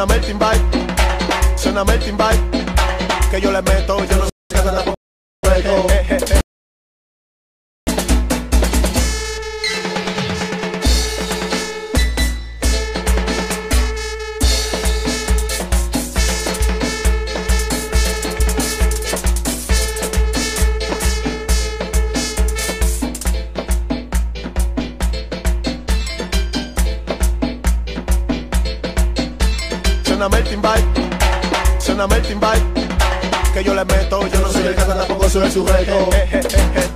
Suéname el timbal, suéname el timbal, que yo le meto, yo no sé qué tampoco juego. Suéname el timbal, que yo le meto, yo no soy el que tampoco soy el sujeto.